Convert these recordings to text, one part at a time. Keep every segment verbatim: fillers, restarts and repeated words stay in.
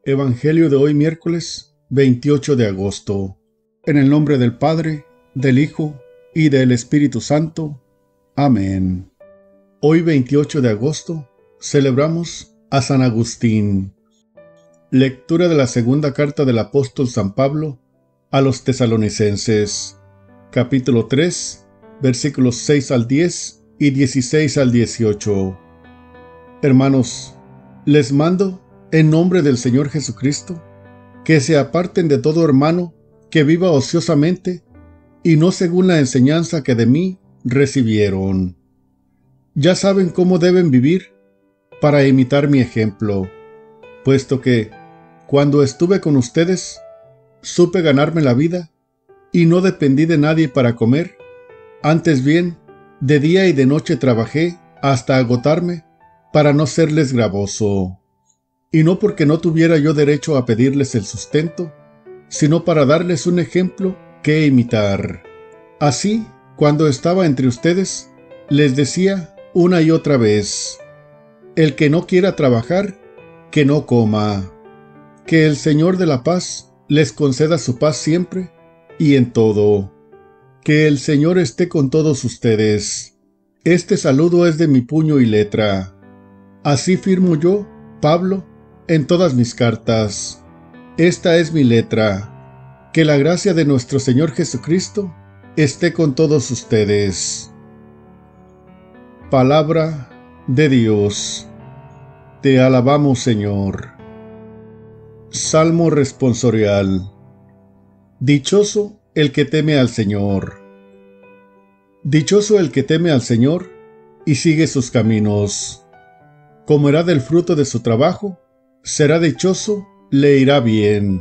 Evangelio de hoy miércoles veintiocho de agosto. En el nombre del Padre, del Hijo y del Espíritu Santo. Amén. Hoy veintiocho de agosto celebramos a San Agustín. Lectura de la segunda carta del apóstol San Pablo a los tesalonicenses, capítulo tres, versículos seis al diez y dieciséis al dieciocho. Hermanos, les mando en nombre del Señor Jesucristo, que se aparten de todo hermano que viva ociosamente y no según la enseñanza que de mí recibieron. Ya saben cómo deben vivir para imitar mi ejemplo, puesto que, cuando estuve con ustedes, supe ganarme la vida y no dependí de nadie para comer. Antes bien, de día y de noche trabajé hasta agotarme para no serles gravoso. Y no porque no tuviera yo derecho a pedirles el sustento, sino para darles un ejemplo que imitar. Así, cuando estaba entre ustedes, les decía una y otra vez: el que no quiera trabajar, que no coma. Que el Señor de la paz les conceda su paz siempre y en todo. Que el Señor esté con todos ustedes. Este saludo es de mi puño y letra. Así firmo yo, Pablo, en todas mis cartas. Esta es mi letra. Que la gracia de nuestro Señor Jesucristo esté con todos ustedes. Palabra de Dios. Te alabamos, Señor. Salmo responsorial. Dichoso el que teme al Señor. Dichoso el que teme al Señor y sigue sus caminos. Comerá del fruto de su trabajo, será dichoso, le irá bien.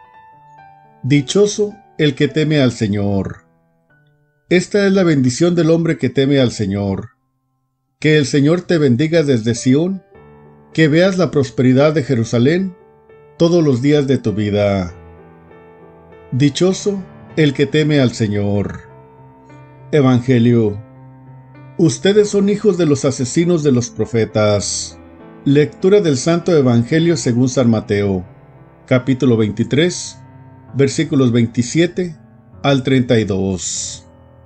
Dichoso el que teme al Señor. Esta es la bendición del hombre que teme al Señor. Que el Señor te bendiga desde Sión, que veas la prosperidad de Jerusalén todos los días de tu vida. Dichoso el que teme al Señor. Evangelio. Ustedes son hijos de los asesinos de los profetas. Lectura del Santo Evangelio según San Mateo, capítulo veintitrés, versículos veintisiete al treinta y dos.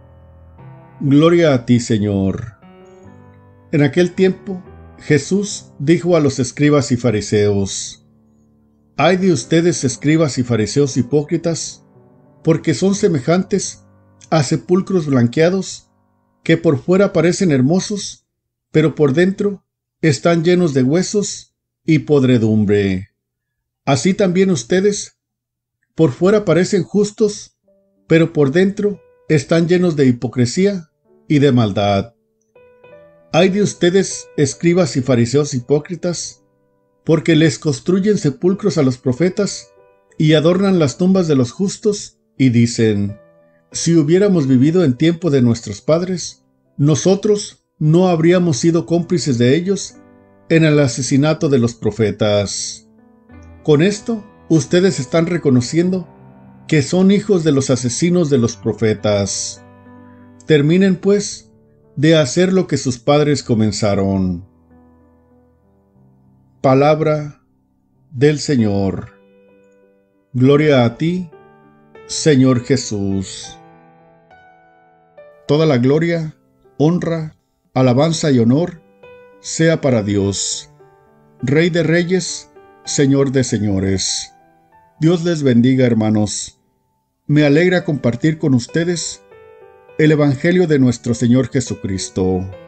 Gloria a ti, Señor. En aquel tiempo, Jesús dijo a los escribas y fariseos: Ay de ustedes, escribas y fariseos hipócritas, porque son semejantes a sepulcros blanqueados, que por fuera parecen hermosos, pero por dentro están llenos de huesos y podredumbre. Así también ustedes, por fuera parecen justos, pero por dentro están llenos de hipocresía y de maldad. Ay de ustedes, escribas y fariseos hipócritas, porque les construyen sepulcros a los profetas y adornan las tumbas de los justos, y dicen: si hubiéramos vivido en tiempo de nuestros padres, nosotros no habríamos sido cómplices de ellos en el asesinato de los profetas. Con esto, ustedes están reconociendo que son hijos de los asesinos de los profetas. Terminen, pues, de hacer lo que sus padres comenzaron. Palabra del Señor. Gloria a ti, Señor Jesús. Toda la gloria, honra, alabanza y honor sea para Dios, Rey de reyes, Señor de señores. Dios les bendiga, hermanos. Me alegra compartir con ustedes el Evangelio de nuestro Señor Jesucristo.